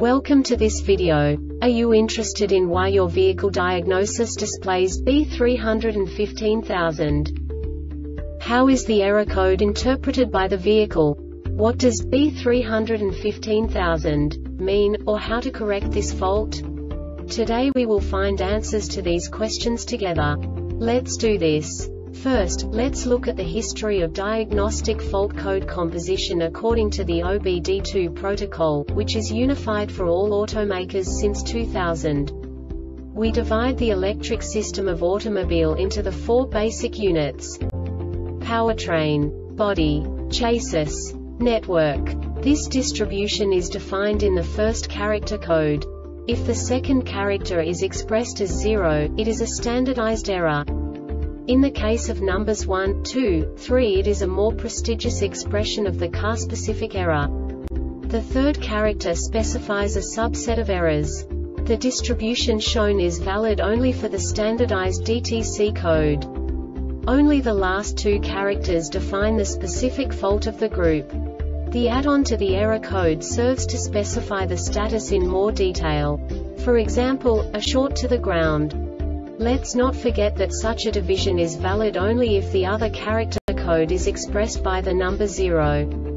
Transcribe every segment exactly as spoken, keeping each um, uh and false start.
Welcome to this video. Are you interested in why your vehicle diagnosis displays B three hundred fifteen thousand? How is the error code interpreted by the vehicle? What does B three hundred fifteen thousand mean, or how to correct this fault? Today we will find answers to these questions together. Let's do this. First, let's look at the history of diagnostic fault code composition according to the O B D two protocol, which is unified for all automakers since two thousand. We divide the electric system of automobile into the four basic units: powertrain, body, chassis, network. This distribution is defined in the first character code. If the second character is expressed as zero, it is a standardized error. In the case of numbers one, two, three, it is a more prestigious expression of the car-specific error. The third character specifies a subset of errors. The distribution shown is valid only for the standardized D T C code. Only the last two characters define the specific fault of the group. The add-on to the error code serves to specify the status in more detail. For example, a short to the ground. Let's not forget that such a division is valid only if the other character code is expressed by the number zero.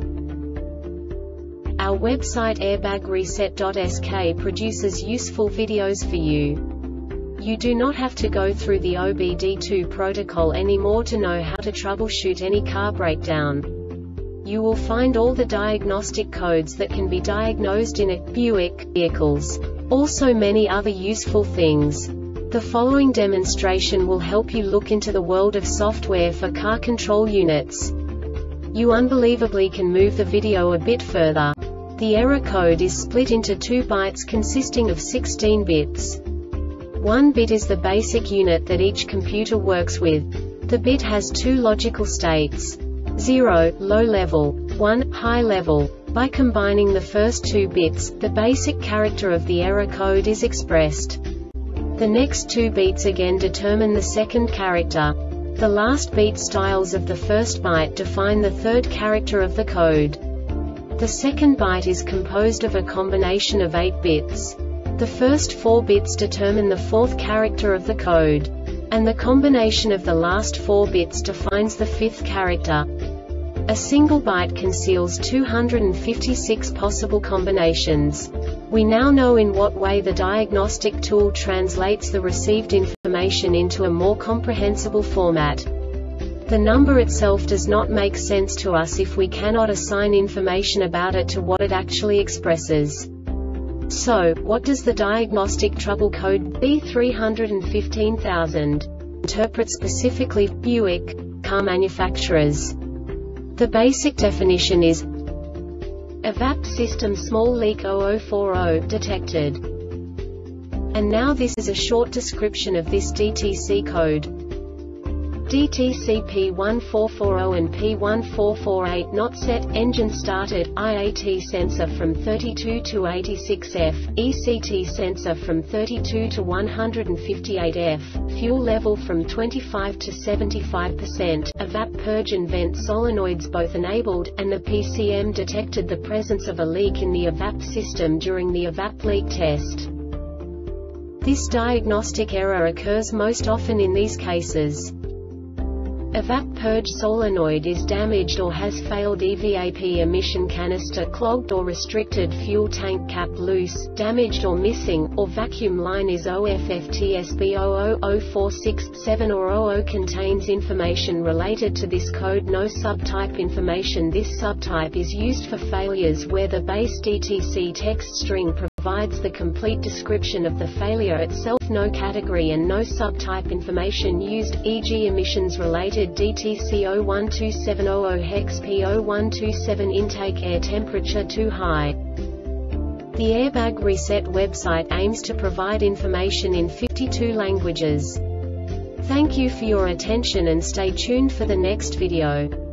Our website airbag reset dot S K produces useful videos for you. You do not have to go through the O B D two protocol anymore to know how to troubleshoot any car breakdown. You will find all the diagnostic codes that can be diagnosed in a Buick vehicles. Also many other useful things. The following demonstration will help you look into the world of software for car control units. You unbelievably can move the video a bit further. The error code is split into two bytes consisting of sixteen bits. One bit is the basic unit that each computer works with. The bit has two logical states: zero, low level, one, high level. By combining the first two bits, the basic character of the error code is expressed. The next two beats again determine the second character. The last beat styles of the first byte define the third character of the code. The second byte is composed of a combination of eight bits. The first four bits determine the fourth character of the code. And the combination of the last four bits defines the fifth character. A single byte conceals two hundred fifty-six possible combinations. We now know in what way the diagnostic tool translates the received information into a more comprehensible format. The number itself does not make sense to us if we cannot assign information about it to what it actually expresses. So, what does the diagnostic trouble code B three hundred fifteen thousand interpret specifically for Buick car manufacturers? The basic definition is: E V A P system small leak zero zero four zero detected. And now this is a short description of this D T C code. D T C P one four four zero and P one four four eight not set, engine started, I A T sensor from thirty-two to eighty-six F, E C T sensor from thirty-two to one hundred fifty-eight F, fuel level from twenty-five to seventy-five percent, E V A P purge and vent solenoids both enabled, and the P C M detected the presence of a leak in the E V A P system during the E V A P leak test. This diagnostic error occurs most often in these cases: E V A P purge solenoid is damaged or has failed, E V A P emission canister clogged or restricted, fuel tank cap loose, damaged or missing, or vacuum line is O F F T S B zero zero zero four six seven or zero zero contains information related to this code. No subtype information. This subtype is used for failures where the base D T C text string provides the complete description of the failure itself. No category and no subtype information used, for example emissions related D T C zero one two seven zero zero hex P zero one two seven intake air temperature too high. The Airbag Reset website aims to provide information in fifty-two languages. Thank you for your attention and stay tuned for the next video.